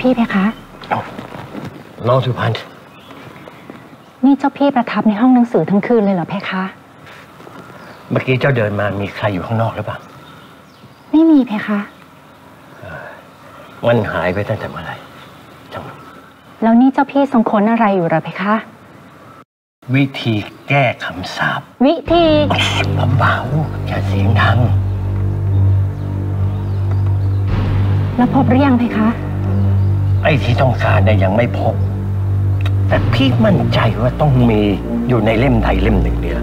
พี่เพคะน้องสุพรรณนี่เจ้าพี่ประทับในห้องหนังสือทั้งคืนเลยเหรอเพคะเมื่อกี้เจ้าเดินมามีใครอยู่ข้างนอกหรือเปล่าไม่มีเพคะมันหายไปตั้งแต่เมื่อไหร่จังแล้วนี่เจ้าพี่ทรงค้นอะไรอยู่เหรอเพคะวิธีแก้คำสาปวิธีเบาๆอย่าเสียงดังแล้วพบหรือยังเพคะไอ้ที่ต้องการเนี่ยยังไม่พบแต่พี่มั่นใจว่าต้องมีอยู่ในเล่มใดเล่มหนึ่งเนี่ย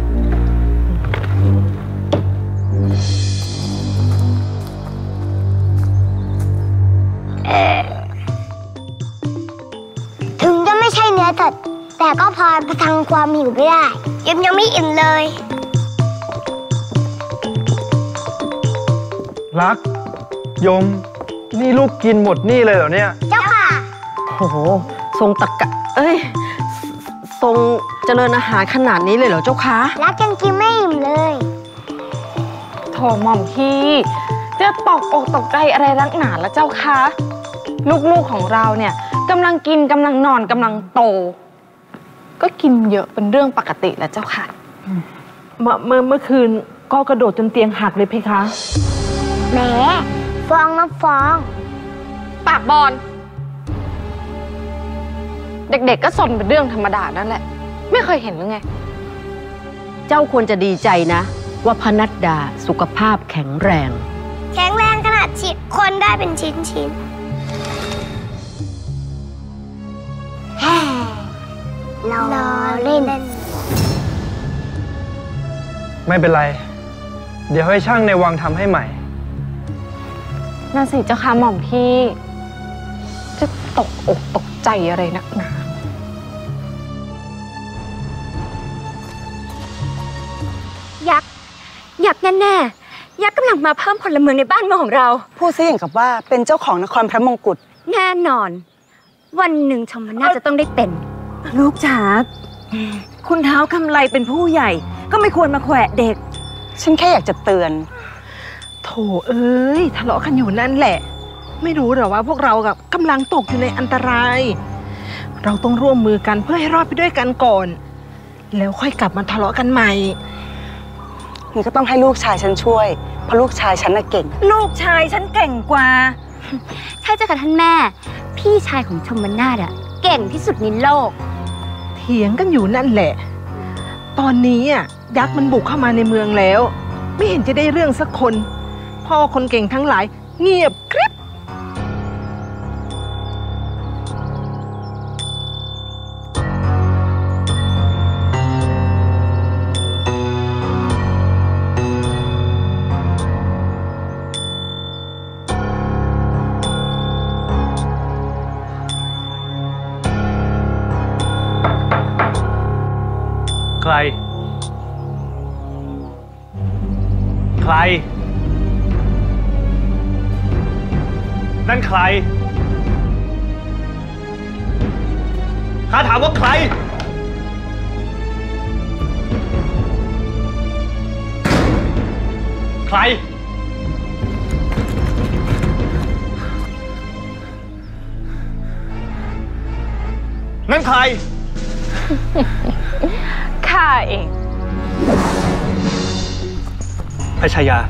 ถึงจะไม่ใช่เนื้อสัตว์แต่ก็พอประทังความหิวไม่ได้ยังไม่อิ่มเลยรักยมนี่ลูกกินหมดนี่เลยเหรอเนี่ยเจ้าค่ะโอ้โหทรงตะกะทรงเจริญอาหารขนาดนี้เลยเหรอเจ้าคะรักยังกินไม่อิ่มเลยโถหม่อมพี่จะตกอกตกใจอะไรนักหนาแล้วเจ้าคะลูกๆของเราเนี่ยกำลังกินกำลังนอนกำลังโตก็กินเยอะเป็นเรื่องปกติแล้วเจ้าค่ะเมื่อคืนก็กระโดดจนเตียงหักเลยเพคะแหมฟองน้ำฟองปากบอลเด็กๆก็สนเป็นเรื่องธรรมดานั่นแหละไม่เคยเห็นหรือไงเจ้าควรจะดีใจนะว่าพนัดดาสุขภาพแข็งแรงขนาดฉีดคนได้เป็นชิ้นแฮ่ล้อเล่นไม่เป็นไรเดี๋ยวให้ช่างในวังทำให้ใหม่น่าสิเจ้าค่ะหม่อมพี่จะตกอกตกใจอะไรนักหนายักษ์แน่ยักษ์กำลังมาเพิ่มพลเมืองในบ้านเมืองของเราพูดซะอย่างกับว่าเป็นเจ้าของนครพระมงกุฎแน่นอนวันหนึ่งชมน่าจะต้องได้เป็นลูกจ๋าคุณเท้าคำไลเป็นผู้ใหญ่ก็ไม่ควรมาแขวะเด็กฉันแค่อยากจะเตือนโถเอ้ยทะเลาะกันอยู่นั่นแหละไม่รู้หรอว่าพวกเรากำลังตกอยู่ในอันตรายเราต้องร่วมมือกันเพื่อให้รอดไปด้วยกันก่อนแล้วค่อยกลับมาทะเลาะกันใหม่นี่ก็ต้องให้ลูกชายฉันช่วยเพราะลูกชายฉันน่ะเก่งลูกชายฉันเก่งกว่าใช่เจ้าค่ะท่านแม่พี่ชายของชมนาฏเก่งที่สุดในโลกเถียงกันอยู่นั่นแหละตอนนี้ยักษ์มันบุกเข้ามาในเมืองแล้วไม่เห็นจะได้เรื่องสักคนพ่อคนเก่งทั้งหลายเงียบกริบใครนั่นใครข้าถามว่าใครนั่นใครข้าเองพระชายา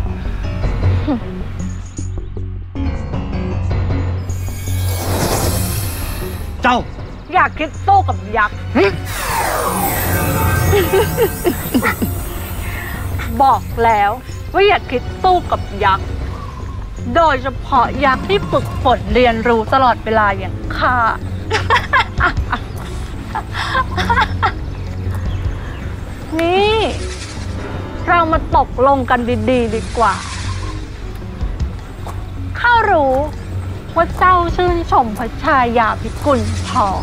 เจ้าอยากคิดสู้กับยักษ์บอกแล้วว่าอยากคิดสู้กับยักษ์โดยเฉพาะยักษ์ที่ฝึกฝนเรียนรู้ตลอดเวลาอย่างข้านี่เรามาตกลงกันดีๆดีกว่าข้ารู้ว่าเจ้าชื่นชมพระชายาพิกุลทอง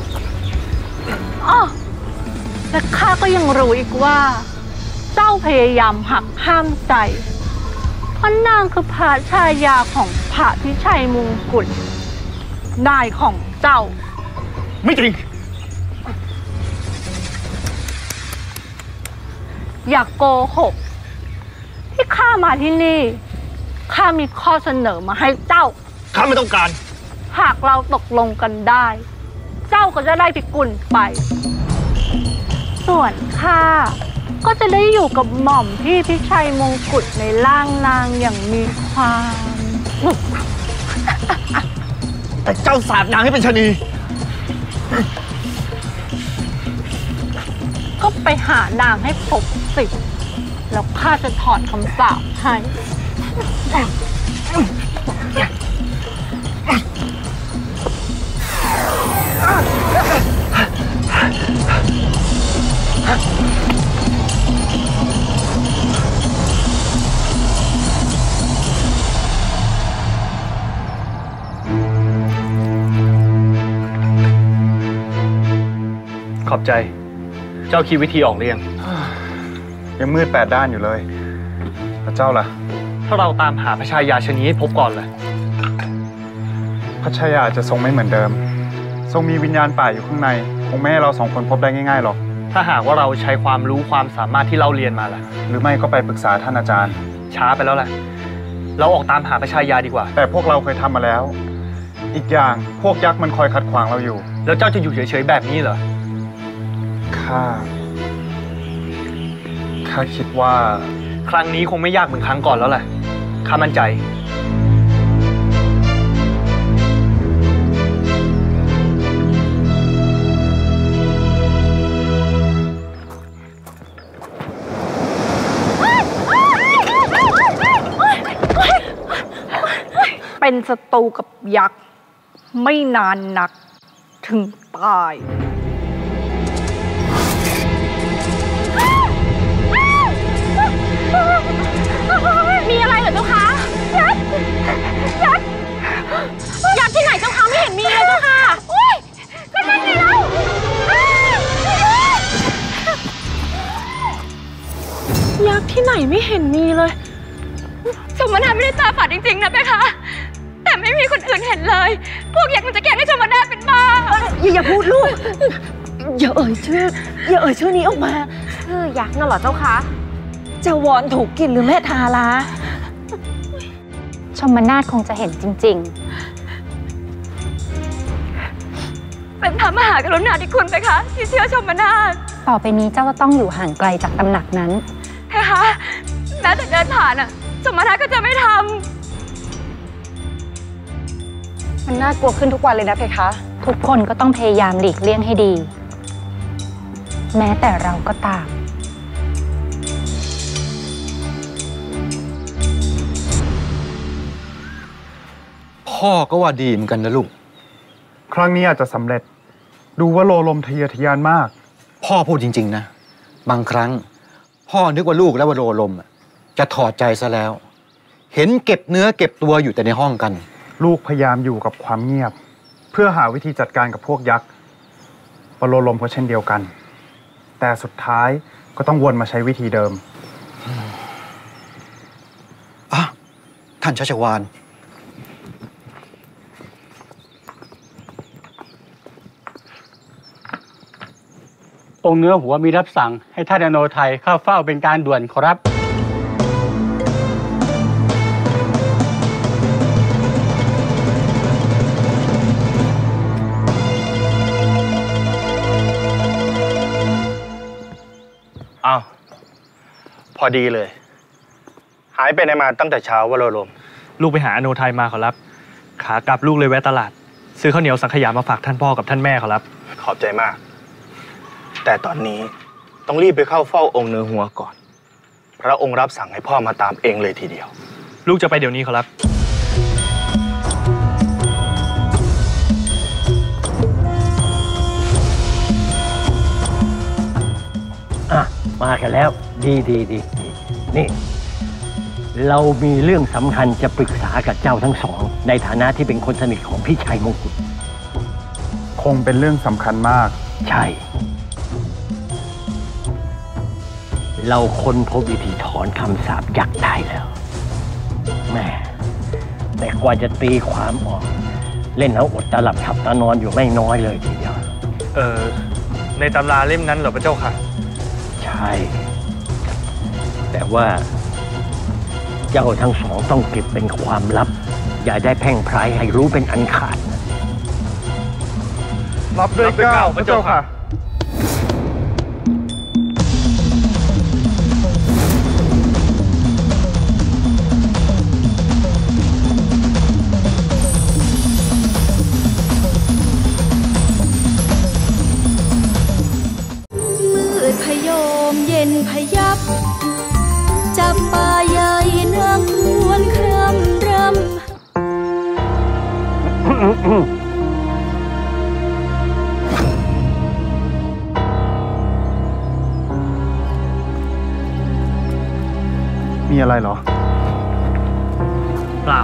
และข้าก็ยังรู้อีกว่าเจ้าพยายามหักห้ามใจเพราะนางคือพระชายาของพระพิชัยมงกุฎนายของเจ้าไม่จริงอย่าโกหกที่ข้ามาที่นี่ข้ามีข้อเสนอมาให้เจ้าข้าไม่ต้องการหากเราตกลงกันได้ เจ้าก็จะได้พิกุลไป ส่วนข้าก็จะได้อยู่กับหม่อมพี่พิชัยมงกุฎในร่างนางอย่างมีความสุขแต่เจ้าสาบนางให้เป็นชะนีก็ไปหานางให้พบสิแล้วข้าจะถอดคำสาปให้ขอบใจ เจ้าคิดวิธีออกหรือยังยังมืด8 ด้านอยู่เลยพระเจ้าล่ะถ้าเราตามหาพระชายาชนีให้พบก่อนเลยพระชายาจะทรงไม่เหมือนเดิม ทรงมีวิญญาณป่าอยู่ข้างใน คงไม่ให้เรา2 คนพบได้ง่ายๆหรอกถ้าหากว่าเราใช้ความรู้ความสามารถที่เราเรียนมาล่ะหรือไม่ก็ไปปรึกษาท่านอาจารย์ช้าไปแล้วแหละ เราออกตามหาพระชายาดีกว่าแต่พวกเราเคยทำมาแล้ว อีกอย่างพวกยักษ์มันคอยขัดขวางเราอยู่แล้วเจ้าจะอยู่เฉยๆแบบนี้เหรอข้าคิดว่าครั้งนี้คงไม่ยากเหมือนครั้งก่อนแล้วแหละ ข้ามั่นใจเป็นศัตรูกับยักษ์ไม่นานนักถึงตาย มีอะไรเหรอเจ้าคะยักษ์ที่ไหนเจ้าคะไม่เห็นมีเลยเจ้าค่ะก็นั่นไงเรายักษ์ที่ไหนไม่เห็นมีเลยชมนาไม่ได้ตาฝาดจริงๆนะเพคะแต่ไม่มีคนอื่นเห็นเลย พวกยักษ์มันจะแกล้งให้ชมนาเป็นบ้าอย่าพูดลูก อย่าเอ่ยชื่อนี้ออกมาชื่อยักษ์น่ะเหรอเจ้าคะจะวอนถูกกินหรือแม่ทาลาชมนาถคงจะเห็นจริงเป็นพระมหากรุณาธิคุณเพคะที่เชื่อชมนาถๆ ต่อไปนี้เจ้าจะต้องอยู่ห่างไกลจากตำหนักนั้นเพคะแม้แต่เดินผ่านชมนาถก็จะไม่ทำมันน่ากลัวขึ้นทุกวันเลยนะเพคะ ทุกคนก็ต้องพยายามหลีกเลี่ยงให้ดี แม้แต่เราก็ตามพ่อก็ว่าดีเหมือนกันนะลูกครั้งนี้อาจจะสำเร็จ ดูว่าโลลมทะเยอทะยานมากพ่อพูดจริงๆนะบางครั้ง พ่อนึกว่าลูกและวโรลมจะถอดใจซะแล้ว เห็นเก็บเนื้อเก็บตัวอยู่แต่ในห้องกันลูกพยายามอยู่กับความเงียบ เพื่อหาวิธีจัดการกับพวกยักษ์วโรลมก็เช่นเดียวกัน แต่สุดท้ายก็ต้องวนมาใช้วิธีเดิมท่านชัชวาลองค์เนื้อหัวมีรับสั่งให้ท่านอโนไทยเข้าเฝ้าเป็นการด่วนขอรับอ้าวพอดีเลย หายไปไหนมาตั้งแต่เช้าวโรลมลูกไปหาอโนไทยมาขอรับ ขากลับลูกเลยแวะตลาด ซื้อข้าวเหนียวสังขยามาฝากท่านพ่อกับท่านแม่ขอรับขอบใจมาก แต่ตอนนี้ต้องรีบไปเข้าเฝ้าองค์เนื้อหัวก่อนพระองค์รับสั่งให้พ่อมาตามเองเลยทีเดียว ลูกจะไปเดี๋ยวนี้ขอรับมากันแล้วดีนี่ เรามีเรื่องสำคัญจะปรึกษากับเจ้าทั้งสอง ในฐานะที่เป็นคนสนิทของพี่ชัยมงกุฎคงเป็นเรื่องสำคัญมากใช่ เราค้นพบวิธีถอนคำสาปยักษ์ได้แล้วแม่แต่กว่าจะตีความออกเล่นเอาอดตาหลับทับตานอนอยู่ไม่น้อยเลยทีเดียวในตำราเล่มนั้นเหรอพระเจ้าค่ะใช่แต่ว่าเจ้าทั้งสองต้องเก็บเป็นความลับอย่าได้แพร่งพรายให้รู้เป็นอันขาดนะรับด้วยเกล้าพระเจ้าค่ะมืดพยมเย็นพยับจับป่าใหญ่นางควรคร่ำรำมีอะไรเหรอเปล่า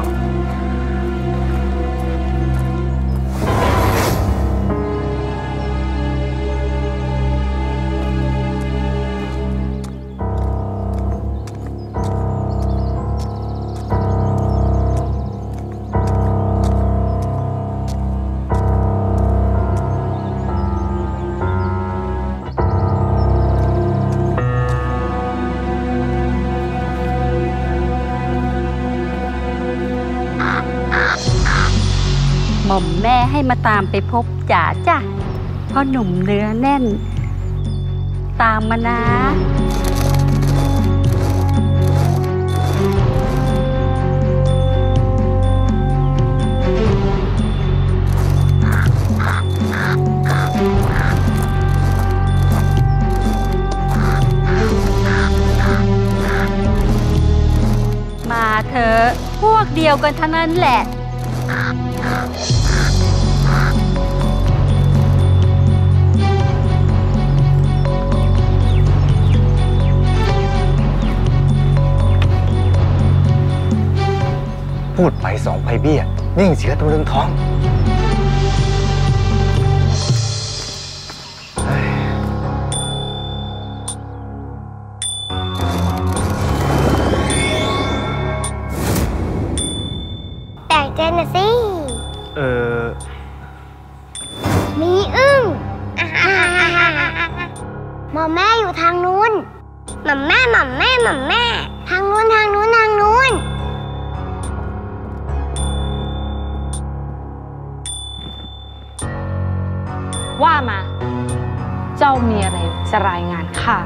หม่อมแม่ให้มาตามไปพบจ๋าจ้ะพ่อหนุ่มเนื้อแน่น ตามมานะมาเถอะพวกเดียวกันทั้งนั้นแหละพูดไปสองไปเบี้ยนิ่งเสียตำลึงท้องแปลกใจนะสิ มีอึ้งหม่อมแม่อยู่ทางนู้นหม่อมแม่ทางนู้นทางนู้นว่ามา เจ้ามีอะไรจะรายงานข้า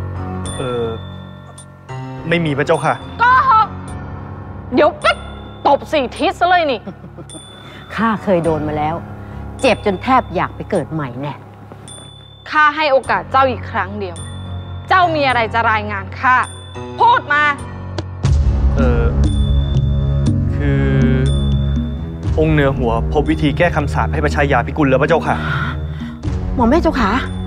ไม่มีพระเจ้าค่ะก็เดี๋ยวก็ตบ4 ทิศซะเลยนี่ข้าเคยโดนมาแล้ว เจ็บจนแทบอยากไปเกิดใหม่แน่ข้าให้โอกาสเจ้าอีกครั้งเดียว เจ้ามีอะไรจะรายงานข้า พูดมาคือองค์เหนือหัวพบวิธีแก้คำสาปให้พระชายาพิกุลแล้วพระเจ้าค่ะหม่อมแม่เจ้าขา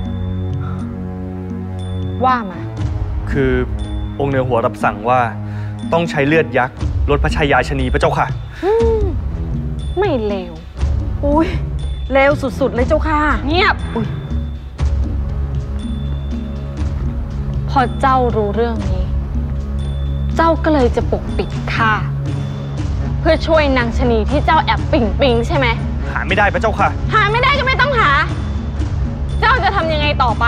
ว่ามาคือองค์เหนือหัวรับสั่งว่าต้องใช้เลือดยักษ์ลดพระชายาชนีพระเจ้าค่ะไม่เลวอุ้ยเลวสุดๆเลยเจ้าค่ะเงียบ พอเจ้ารู้เรื่องนี้ เจ้าก็เลยจะปกปิดข้าเพื่อช่วยนางชนีที่เจ้าแอบปิ่งใช่ไหมหาไม่ได้พระเจ้าค่ะหาไม่ได้ก็ไม่ต้องหา เจ้าจะทำยังไงต่อไป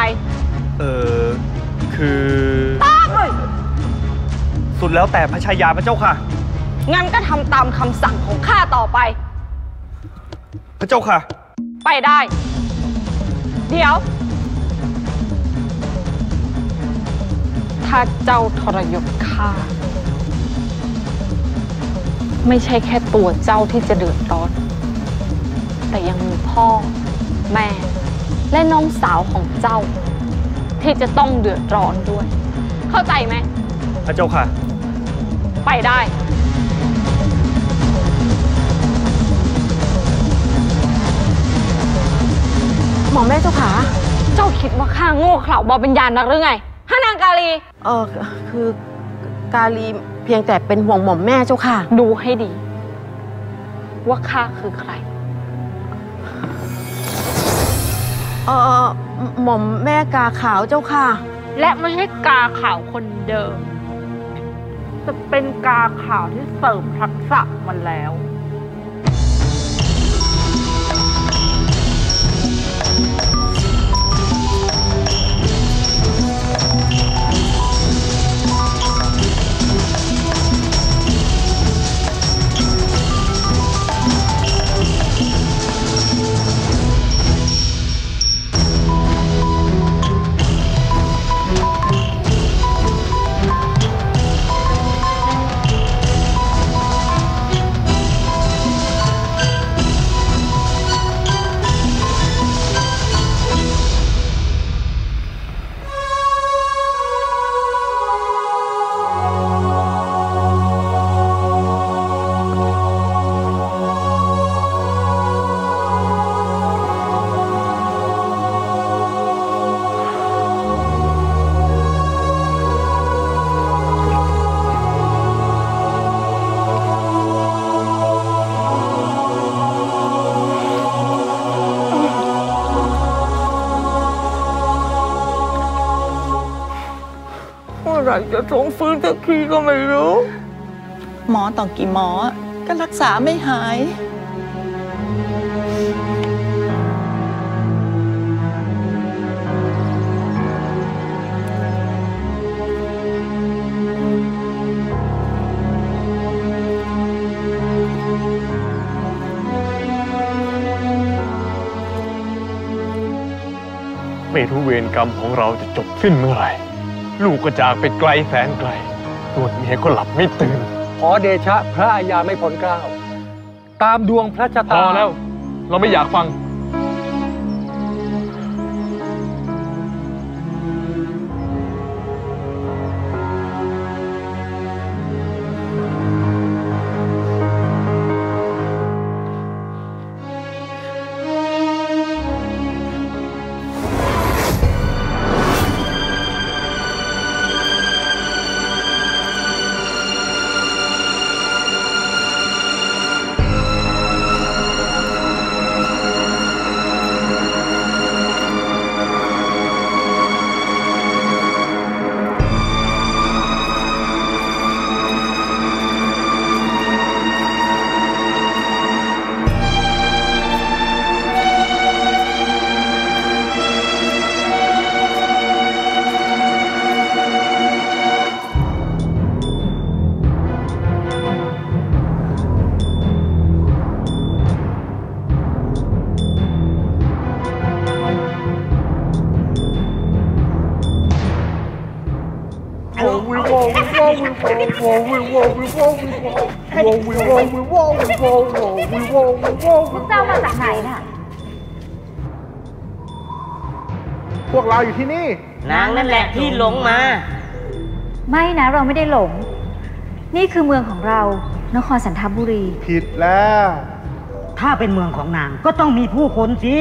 คือตอบเลยสุดแล้วแต่พระชายาพระเจ้าค่ะงั้นก็ทำตามคำสั่งของข้าต่อไปพระเจ้าค่ะไปได้ เดี๋ยว ถ้าเจ้าทรยศข้าไม่ใช่แค่ตัวเจ้าที่จะเดือดร้อน แต่ยังมีพ่อแม่และน้องสาวของเจ้าที่จะต้องเดือดร้อนด้วย เข้าใจไหมพระเจ้าค่ะไปได้หม่อมแม่เจ้าขาเจ้าคิดว่าข้าโง่เขลาบอเป็นญาณนักหรือไงฮะนางกาลีคือกาลีเพียงแต่เป็นห่วงหม่อมแม่เจ้าค่ะดูให้ดี ว่าข้าคือใครหม่อมแม่กาขาวเจ้าค่ะและไม่ใช่กาขาวคนเดิมแต่เป็นกาขาวที่เสริมทักษะมันแล้วหร่จะทรงฟื้นสักทีก็ไม่รู้หมอต่อกี่หมอก็รักษาไม่หายไม่รู้เวรกรรมของเราจะจบสิ้นเมื่อไหร่ลูกก็จากไปไกลแสนไกลส่วนเมียก็หลับไม่ตื่นขอเดชะพระอาญาไม่พ้นเกล้าตามดวงพระชะตาพอแล้วเราไม่อยากฟังเจ้ามาจากไหนน่ะพวกเราอยู่ที่นี่นางนั่นแหละที่หลงมาไม่นะเราไม่ได้หลงนี่คือเมืองของเรานครสันทบุรีผิดแล้วถ้าเป็นเมืองของนางก็ต้องมีผู้คนสิ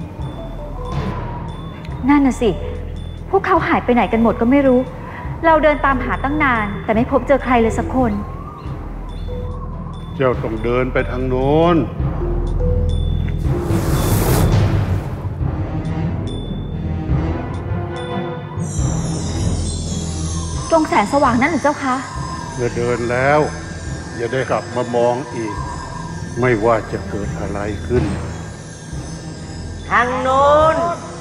นั่นน่ะสิพวกเขาหายไปไหนกันหมดก็ไม่รู้เราเดินตามหาตั้งนานแต่ไม่พบเจอใครเลยสักคนเจ้าต้องเดินไปทางโน้นตรงแสงสว่างนั่นหรือเจ้าคะเมื่อเดินแล้วอย่าได้กลับมามองอีกไม่ว่าจะเกิดอะไรขึ้นทางโน้น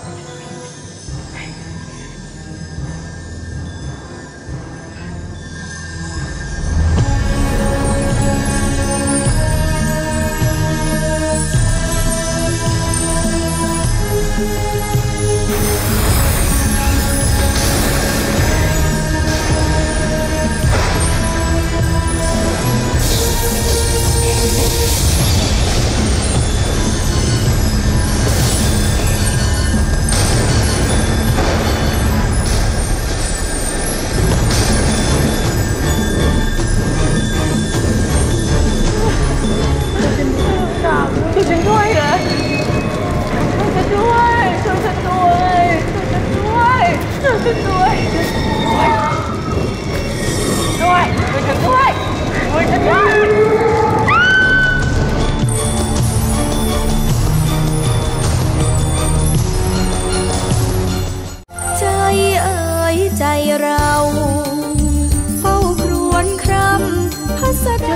ใจเราเฝ้าครวญครำพัสดุ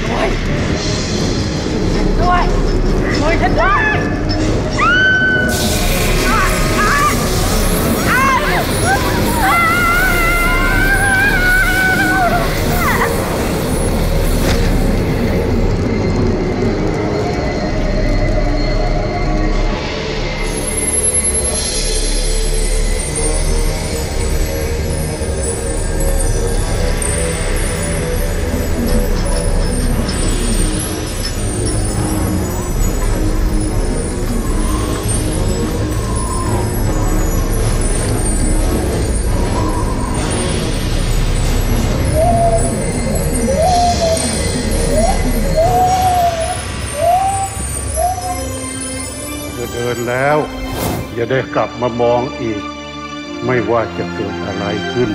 ด้วยช่วยฉันด้วยเดินแล้วอย่าได้กลับมามองอีกไม่ว่าจะเกิดอะไรขึ้น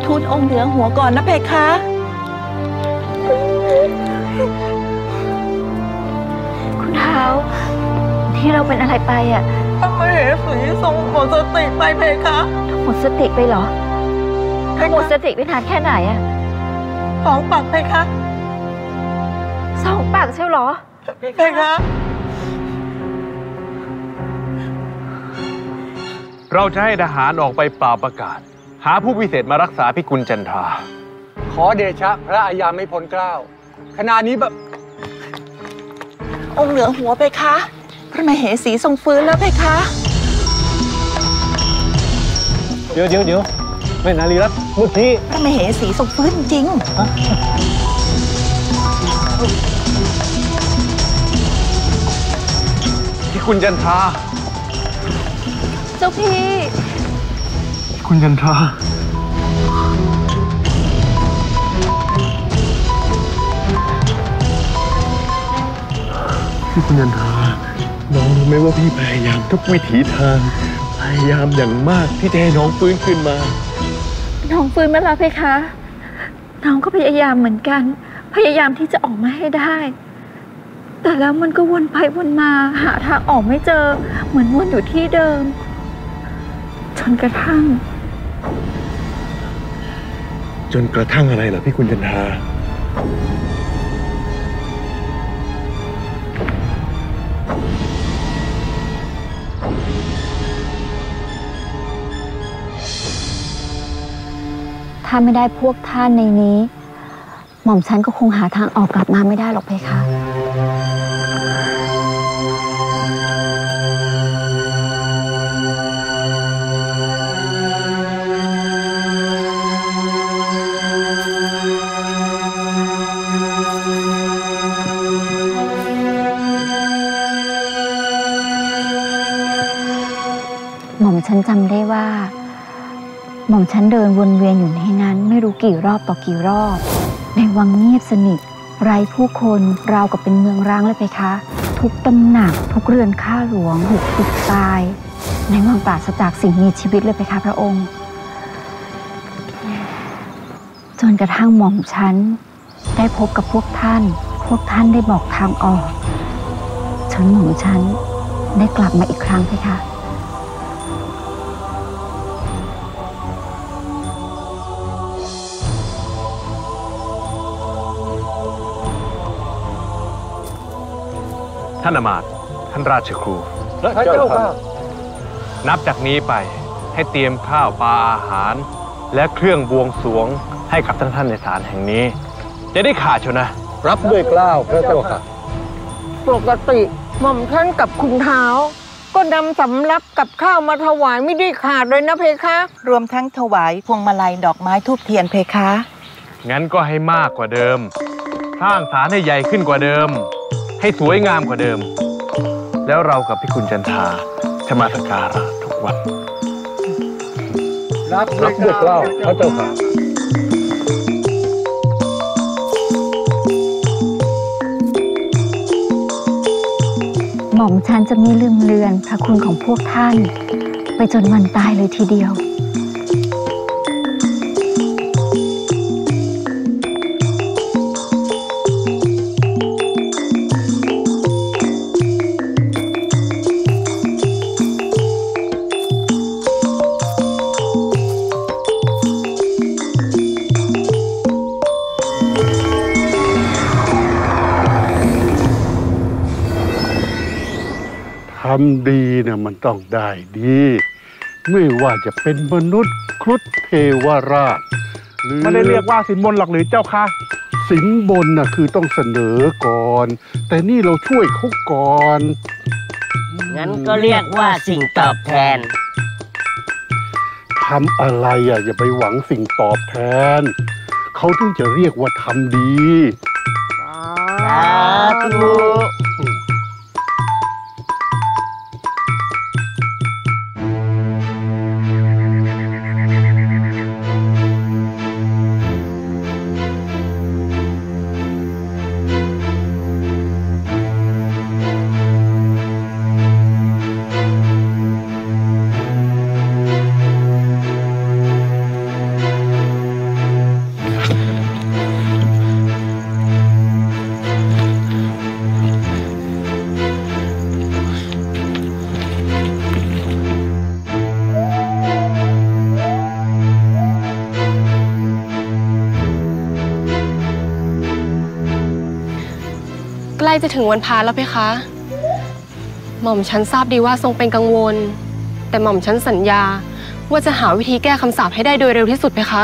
ทูลองค์เหนือหัวก่อนนะเพคะคุณเท้าที่เราเป็นอะไรไปอ่ะพระมเหสีทรงหมดสติไปเพคะหมดสติไปเหรอหมดสติไปนานแค่ไหนอ่ะ 2 ปักเพคะ 2 ปากใช่เหรอเพคะเราจะให้ทหารออกไปปราบประกาศ หาผู้พิเศษมารักษาพิกุลจันทราขอเดชะพระอาญาไม่พ้นเกล้าขณะนี้แบบองค์เหนือหัวเพคะ พระมเหสีทรงฟื้นแล้วเพคะเดี๋ยวแม่นารีรัตน์เมื่อกี้พระมเหสีทรงฟื้นจริงพิกุลจันทราเจ้าพี่คุณจันทราพี่คุณจันทราน้องรู้ไหมว่าพี่พยายามทุกวิถีทางพยายามอย่างมากที่จะให้น้องฟื้นขึ้นมาน้องฟื้นมาแล้วเพคะ น้องก็พยายามเหมือนกัน พยายามที่จะออกมาให้ได้ แต่แล้วมันก็วนไปวนมาหาทางออกไม่เจอ เหมือนวนอยู่ที่เดิมจนกระทั่งอะไรเหรอพี่คุณจันทราถ้าไม่ได้พวกท่านในนี้ หม่อมฉันก็คงหาทางออกกลับมาไม่ได้หรอกเพคะ หม่อมฉันจำได้ว่าหม่อมฉันเดินวนเวียนอยู่ในนั้นไม่รู้กี่รอบต่อกี่รอบในวังเงียบสนิทไร้ผู้คนราวกับเป็นเมืองร้างเลยไปคะทุกตำหนักทุกเรือนข้าหลวงถูกตายในวังปราศจากสิ่งมีชีวิตเลยไปคะพระองค์จนกระทั่งหม่อมฉันได้พบกับพวกท่านได้บอกทางออกจนหม่อมฉันได้กลับมาอีกครั้งไปคะท่านอมาตย์ท่านราชครูพระเจ้าค่ะนับจากนี้ไปให้เตรียมข้าวปลาอาหาร และเครื่องบวงสรวงให้กับท่านในศาลแห่งนี้จะได้ขาดเชียวนะรับด้วยเกล้าพระเจ้าค่ะปกติหม่อมท่านกับคุณเท้าก็นำสำรับกับข้าวมาถวายไม่ได้ขาดเลยนะเพคะรวมทั้งถวายพวงมาลัยดอกไม้ธูปเทียนเพคะงั้นก็ให้มากกว่าเดิมสร้างศาลให้ใหญ่ขึ้นกว่าเดิมให้สวยงามกว่าเดิมแล้วเรากับพี่คุณจันทราจะมาสักการะทุกวันรับด้วยเกล้าพระเจ้าค่ะหม่อมฉันจะไม่ลืมเลือนพระคุณของพวกท่านไปจนวันตายเลยทีเดียวทำดีเนี่ยมันต้องได้ดีไม่ว่าจะเป็นมนุษย์ครุฑเทวราชหรือไม่ได้เรียกว่าสินบนหรอกหรือเจ้าค่ะสินบนน่ะคือต้องเสนอก่อน แต่นี่เราช่วยเขาก่อนงั้นก็เรียกว่าสิ่งตอบแทนทำอะไรอย่าไปหวังสิ่งตอบแทนเขาถึงจะเรียกว่าทำดีสาธุพล้จะถึงวันพาแล้วเพคะ หม่อมฉันทราบดีว่าทรงเป็นกังวล แต่หม่อมฉันสัญญาว่าจะหาวิธีแก้คำสาปให้ได้โดยเร็วที่สุดเพคะ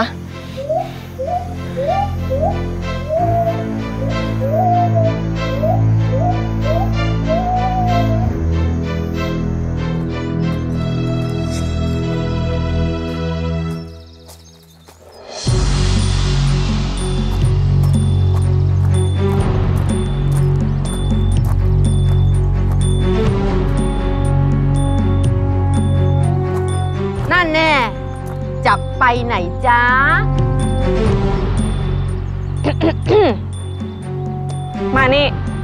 นั่นแน่จะไปไหนจ๊ะมานี่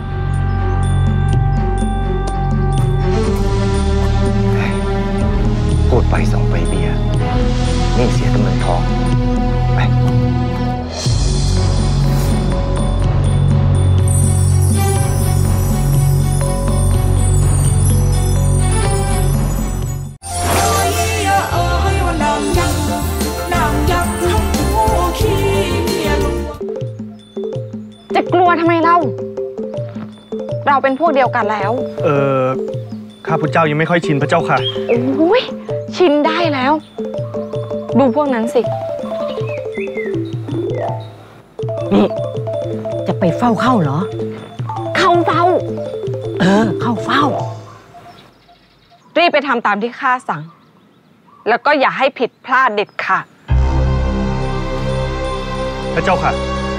พูดไปส่งไปเบียร์นี่เสียกำเนิดทองไปจะกลัวทำไมเล่า เราเป็นพวกเดียวกันแล้วข้าพุทธเจ้ายังไม่ค่อยชินพระเจ้าค่ะโอ้ยชินได้แล้ว ดูพวกนั้นสินี่จะไปเฝ้าเข้าเหรอเข้าเฝ้าเข้าเฝ้ารีบไปทำตามที่ข้าสั่ง แล้วก็อย่าให้ผิดพลาดเด็ดขาดพระเจ้าค่ะ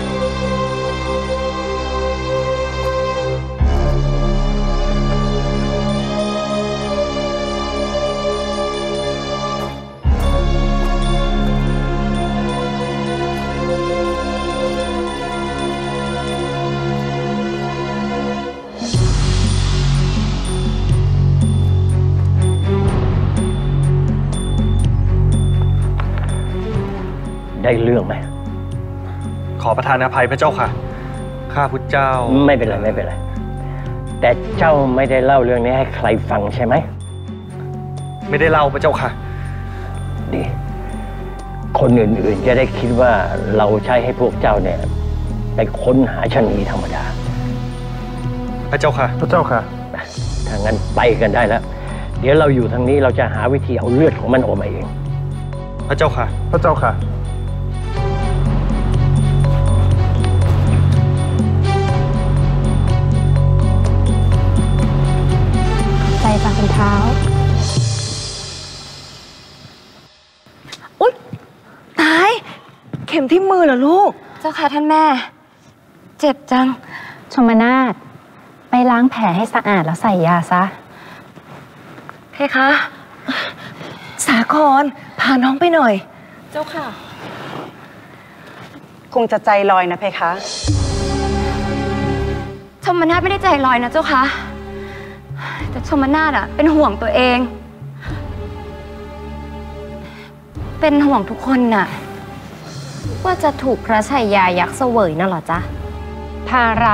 ได้เรื่องไหมขอประทานอภัยพระเจ้าค่ะ ข้าพุทธเจ้าไม่เป็นไรไม่เป็นไร แต่เจ้าไม่ได้เล่าเรื่องนี้ให้ใครฟังใช่ไหมไม่ได้เล่าพระเจ้าค่ะดี คนอื่นๆจะได้คิดว่าเราใช้ให้พวกเจ้าเนี่ยไปค้นหาชะนีธรรมดาพระเจ้าค่ะพระเจ้าค่ะถ้างั้นไปกันได้แล้ว เดี๋ยวเราอยู่ทางนี้เราจะหาวิธีเอาเลือดของมันออกมาเองพระเจ้าค่ะพระเจ้าค่ะใส่ปากเป็นเท้าอุ๊ย ตาย เข็มที่มือเหรอลูกเจ้าค่ะท่านแม่ เจ็บจัง ชมนาถไปล้างแผลให้สะอาดแล้วใส่ยาซะเพคะ สาครพาน้องไปหน่อยเจ้าค่ะ คงจะใจลอยนะเพคะชมนาถไม่ได้ใจลอยนะเจ้าค่ะ แต่ชมนาถอะเป็นห่วงตัวเอง เป็นห่วงทุกคนน่ะ ว่าจะถูกพระชัยยายักษ์เสวยน่ะเหรอจ๊ะทารา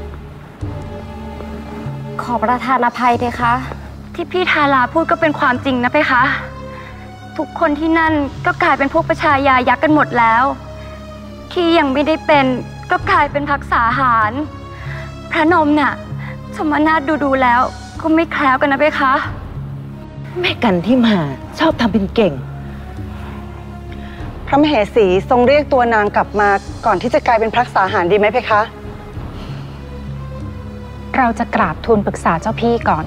ขอประทานอภัยเพคะ ที่พี่ทาราพูดก็เป็นความจริงนะเพคะ ทุกคนที่นั่นก็กลายเป็นพวกพระชายายักษ์กันหมดแล้ว ที่ยังไม่ได้เป็นก็กลายเป็นพักษาหาร พระนมน่ะชมนาถดูแล้วก็ไม่แคล้วกันนะเพคะแม่กันที่มาชอบทำเป็นเก่งพระมเหสีทรงเรียกตัวนางกลับมาก่อนที่จะกลายเป็นพักษาหารดีไหมเพคะเราจะกราบทูลปรึกษาเจ้าพี่ก่อน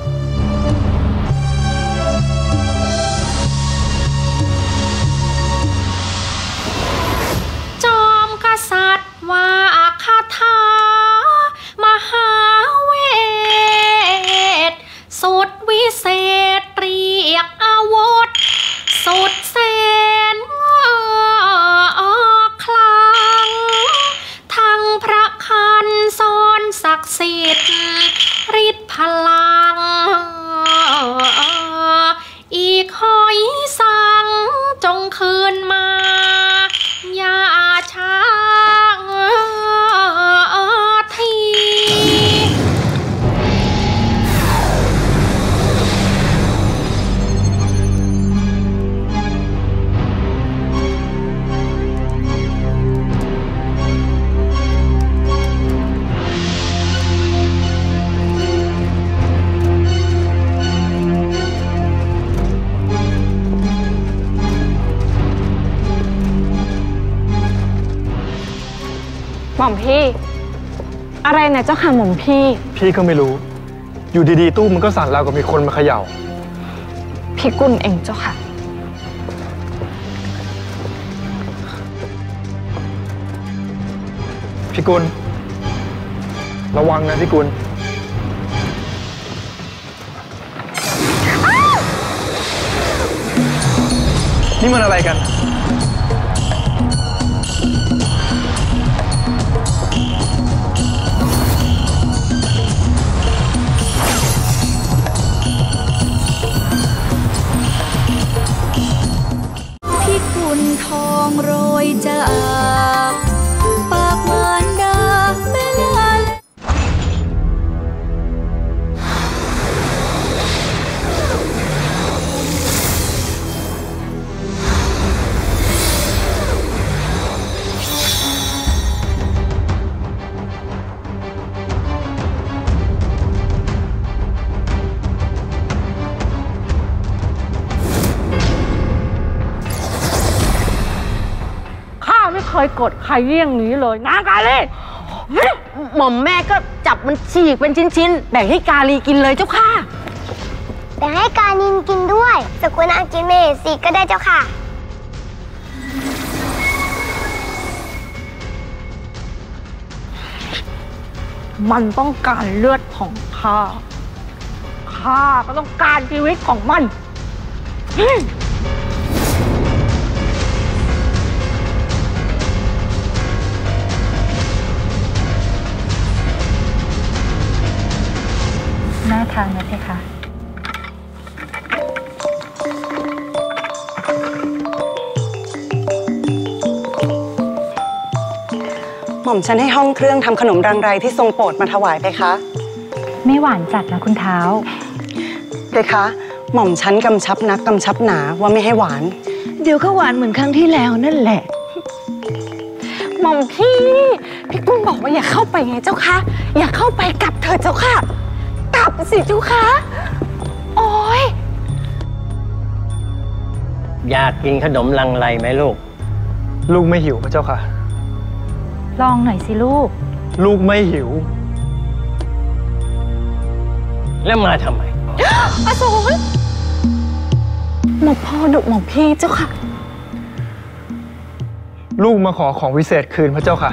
จอมกษัตริย์ว่าคาถามหาเวทสุดวิเศษเรียกอาวุธสุดแสนคลังทั้งพระคันซ้อนศักดิ์สิทธิ์ฤทธิ์พลังม่อมพี่ อะไรนะเจ้าค่ะหม่อมพี่พี่ก็ไม่รู้ อยู่ดีๆตู้มันก็สั่นราวกับมีคนมาเขย่าพี่กุลเองเจ้าค่ะพี่กุลระวังนะพี่กุลนี่มันอะไรกันพี่กุลทองโรยจากปากมารดาแม่ลาเคยกดใครเรื่องนี้เลยนางกาลีหม่อมแม่ก็จับมันฉีกเป็นชิ้นๆแบ่งให้กาลีกินเลยเจ้าค่ะแบ่งให้กาลินกินด้วยสกุลนางกินเมสิก็ได้เจ้าค่ะมันต้องการเลือดของข้าข้าก็ต้องการชีวิตของมันน่าทานนะเพคะหม่อมฉันให้ห้องเครื่องทำขนมรังไรที่ทรงโปรดมาถวายเพคะไม่หวานจัดนะคุณเท้าเพคะหม่อมฉันกำชับนักกำชับหนาว่าไม่ให้หวานเดี๋ยวก็หวานเหมือนครั้งที่แล้วนั่นแหละหม่อมพี่กุ้งบอกว่าอย่าเข้าไปไงเจ้าค่ะอย่าเข้าไปกลับเถิดเจ้าค่ะกลับสิเจ้าค่ะโอ๊ยอยากกินขนมลังไรไหมลูกลูกไม่หิวพระเจ้าค่ะลองหน่อยสิลูกลูกไม่หิวแล้วมาทำไมอสูรหม่อมพ่อดุหม่อมพี่เจ้าค่ะลูกมาขอของวิเศษคืนพระเจ้าค่ะ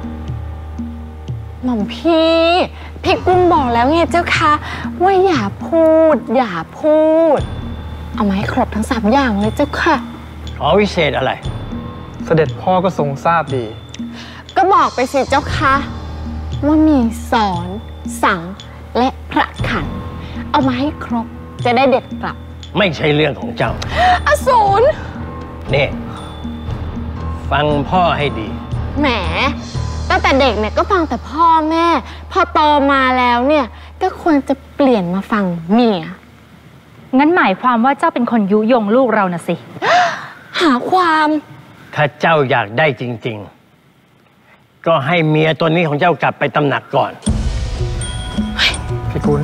หม่อมพี่กุ้งบอกแล้วไงเจ้าค่ะว่าอย่าพูดเอามาให้ครบทั้ง3อย่างเลยเจ้าค่ะของวิเศษอะไรเสด็จพ่อก็ทรงทราบดีก็บอกไปสิเจ้าค่ะว่ามีสอนสังและพระขันเอามาให้ครบจะได้เด็ดกลับไม่ใช่เรื่องของเจ้าอสูรนี่ฟังพ่อให้ดีแหมตั้งแต่เด็กเนี่ยก็ฟังแต่พ่อแม่พอโตมาแล้วเนี่ยก็ควรจะเปลี่ยนมาฟังเมียงั้นหมายความว่าเจ้าเป็นคนยุยงลูกเราน่ะสิหาความถ้าเจ้าอยากได้จริงๆก็ให้เมียตัวนี้ของเจ้ากลับไปตำหนักก่อนพี่กุล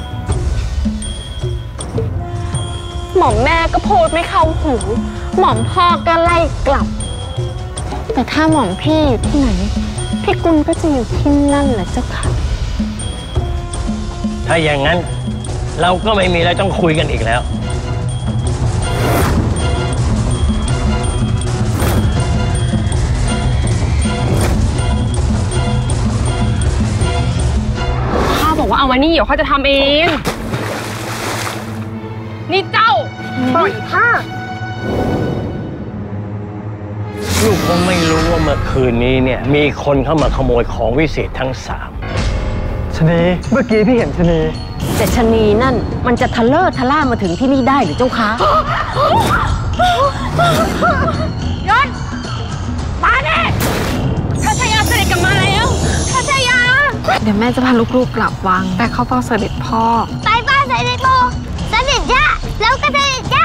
หม่อมแม่ก็พูดไม่เข้าหูหม่อมพ่อก็ไล่กลับแต่ถ้าหม่อมพี่อยู่ที่ไหนพี่กุลก็จะอยู่ที่นั่นแหละเจ้าค่ะถ้าอย่างนั้นเราก็ไม่มีอะไรต้องคุยกันอีกแล้วข้าบอกว่าเอามานี่เดี๋ยวเขาจะทำเองนี่เจ้าปล่อยข้าลูกคงไม่รู้ว่าเมื่อคืนนี้เนี่ยมีคนเข้ามาขโมยของวิเศษทั้ง3 ชนีเมื่อกี้พี่เห็นชนีแต่ชนีนั่นมันจะทะเลาะทะล่ามาถึงที่นี่ได้หรือเจ้าคะยนมาเน่พระชายาเสด็จกลับมาแล้วพระชายาเดี๋ยวแม่จะพาลูกๆกลับวังไปเข้าเฝ้าเสด็จพ่อไปเฝ้าเสด็จพ่อเสด็จย่าแล้วก็เสด็จย่า